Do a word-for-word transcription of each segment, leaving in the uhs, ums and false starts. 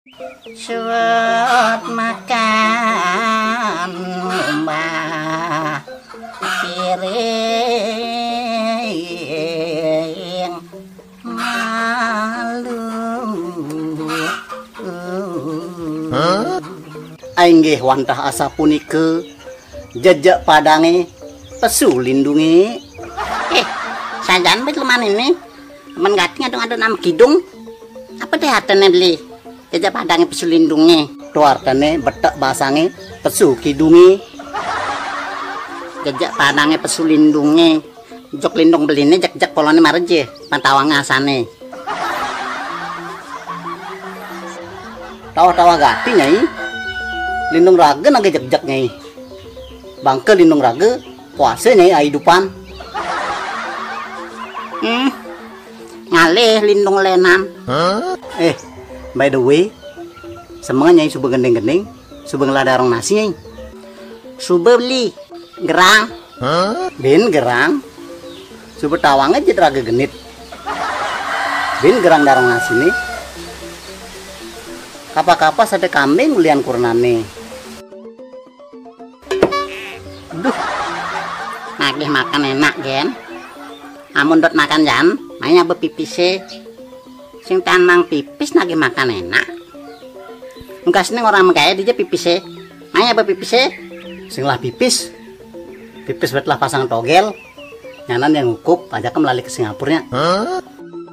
Suat makan mbah piring malu. Ainggih wantah asa punike jejak padange pesu lindungi. Eh, sajan bet leman ini. Men gating adung-adung nama kidung. Apa teh hatene beli? Jejak padange pesu lindungi. Tu artane betek basange pesu kidungi. Jejak padange pesu lindungi. Jok lindung beline jak-jak polone mareje pantawang asane. Tawa-tawa gati nyai. Lindung raga naga jak-jak nyai. Bangke lindung raga puasa nyai aidupan. Hmm. Ngalih lindung lenan. Huh? Eh, by the way, semuanya nyai subuh gendeng-gendeng, subuh ngeladarong nasi nyai. Subuh beli gerang. Huh? Bin gerang. Subuh tawang aja raga genit. Bin gerang darong nasi nih. Kapa-kapa sate kambing ulian kurnane. Duh, nagih makan enak gen. Amun dot makan jan, mainnya bepipise. Sing tanang pipis nagih makan enak. Engkas ning orang kaya dia pipise. Mainnya bepipise. Sing lah pipis. Pipis betlah pasang togel. Nyanan yang ngukup aja ke melalui ke Singapurnya. Huh?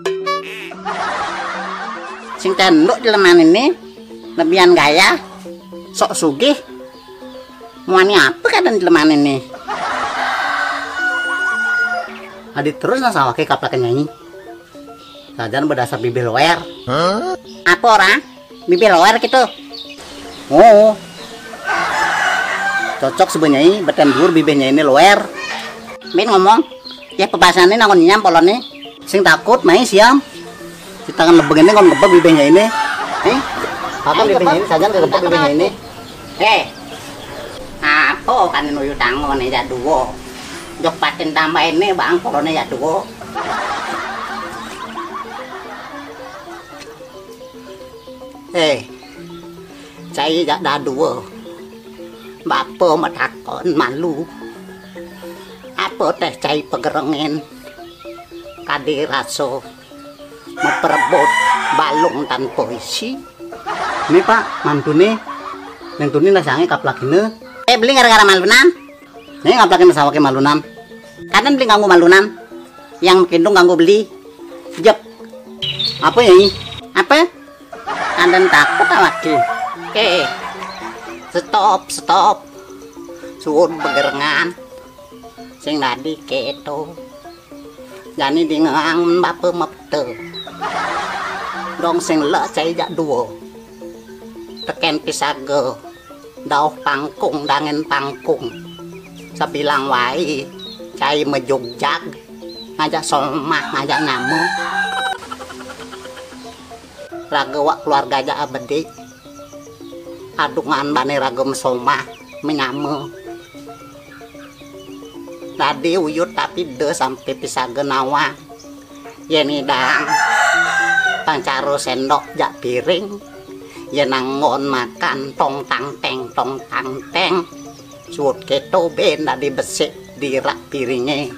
Sing tenduk di leman ini lebihan gaya. Sok sugih. Muani apa kadang di leman ini? Adit terus nasa wake kaplak nyanyi. Sajan berdasar bibir loer. Huh? Apa orang? Bibir loer gitu. Oh. Cocok sebenarnya beten dur bibirnya ini loer. Bin ngomong, ya pebahasan ini nakon nyam polone. Sing takut main siam. Kita kan lebeng ini kon ngebeg bibirnya ini. Nih. Apa bibirnya ini sajan ngebeg bibirnya ini. Eh. Apa kan nuyu tangon ya duwo. Jok patin tambah ini bang polone ya duwo. Eh. Cai jak daduwo. Bapak matakon malu. Apa teh cai pegerengen kade raso memperebut balung tanpa isi. Ini pak mantune neng tuni nasange kaplakine. Eh beli gara-gara malunan. Ini ngaplakin sawake malunan. Kadang beli ganggu malunan. Yang kendung ganggu beli. Jep. Apa ya ini? Apa? Kadang takut lagi. Oke. Stop, stop. Suun pegerengan. Sing tadi keto. Jani di ngang bapak mepte. Dong sing le cai jak duo. Teken pisage. Dauh pangkung dangen pangkung. Sabilang wai cai mejogjag. Ngajak somah, ngajak nyamu. Raga wak keluarga aja abadi. Adungan bane raga mesomah menyamu. Tadi uyut tapi de sampai pisah genawa. Yeni dang pancaro sendok jak piring. Yenangon makan tong tang teng tong tang teng. Suut keto ben tadi besik di rak piringnya.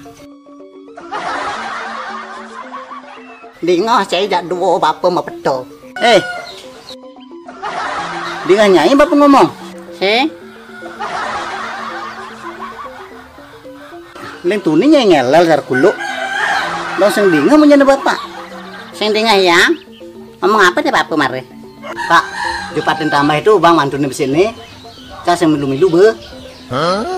Dingah saya jak duo bapa mepeto. Eh, dingah nyai bapa ngomong. Eh. Leng tuni nyai ngelel sar kuluk. Lo sing dingah menjadi bapak. Sing dingah ya. Ngomong apa deh bapak mare? Pak, jupatin tambah itu bang mantune di sini. Saya sing milu-milu be. Huh?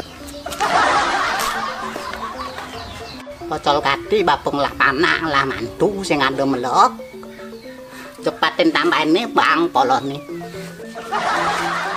Pocol kati bapung lah panah lah mantu sing ada melok. Cepatin tambah ini bang polon nih.